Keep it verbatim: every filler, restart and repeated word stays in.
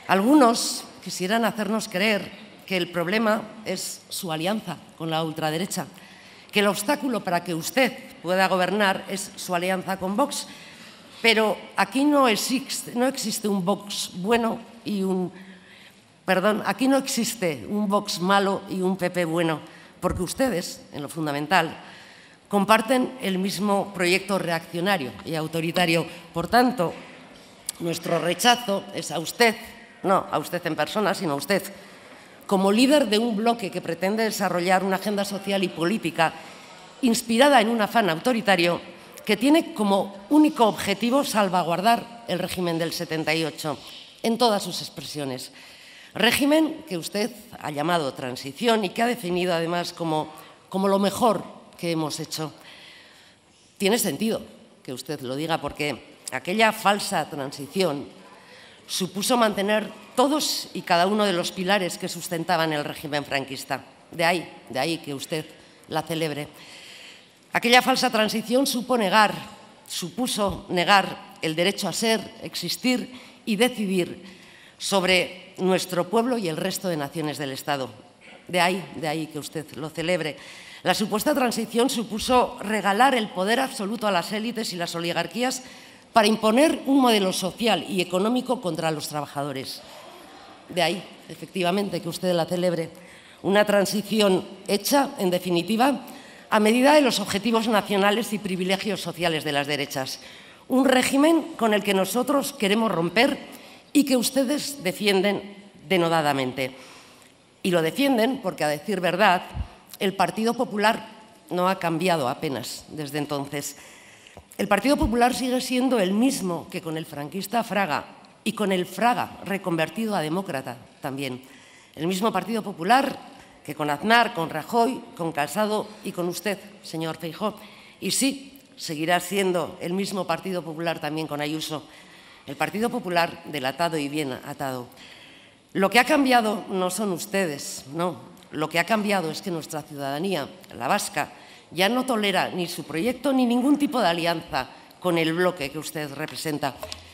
Algunos quisieran hacernos creer que el problema es su alianza con la ultraderecha, que el obstáculo para que usted pueda gobernar es su alianza con Vox. Pero aquí no existe, no existe un Vox bueno y un… Perdón, aquí no existe un Vox malo y un P P bueno, porque ustedes, en lo fundamental, comparten el mismo proyecto reaccionario y autoritario. Por tanto, nuestro rechazo es a usted, no a usted en persona, sino a usted, como líder de un bloque que pretende desarrollar una agenda social y política inspirada en un afán autoritario que tiene como único objetivo salvaguardar el régimen del setenta y ocho en todas sus expresiones. Régimen que usted ha llamado transición y que ha definido además como, como lo mejor que hemos hecho. Tiene sentido que usted lo diga porque aquella falsa transición supuso mantener todos y cada uno de los pilares que sustentaban el régimen franquista. De ahí, de ahí que usted la celebre. Aquella falsa transición supo negar, supuso negar el derecho a ser, existir y decidir sobre nuestro pueblo y el resto de naciones del Estado. De ahí, de ahí que usted lo celebre. La supuesta transición supuso regalar el poder absoluto a las élites y las oligarquías para imponer un modelo social y económico contra los trabajadores. De ahí, efectivamente, que usted la celebre. Una transición hecha, en definitiva, a medida de los objetivos nacionales y privilegios sociales de las derechas. Un régimen con el que nosotros queremos romper y que ustedes defienden denodadamente. Y lo defienden porque, a decir verdad, el Partido Popular no ha cambiado apenas desde entonces. El Partido Popular sigue siendo el mismo que con el franquista Fraga y con el Fraga reconvertido a demócrata también. El mismo Partido Popular que con Aznar, con Rajoy, con Casado y con usted, señor Feijóo. Y sí, seguirá siendo el mismo Partido Popular también con Ayuso. El Partido Popular delatado y bien atado. Lo que ha cambiado no son ustedes, no. Lo que ha cambiado es que nuestra ciudadanía, la vasca, ya no tolera ni su proyecto ni ningún tipo de alianza con el bloque que usted representa.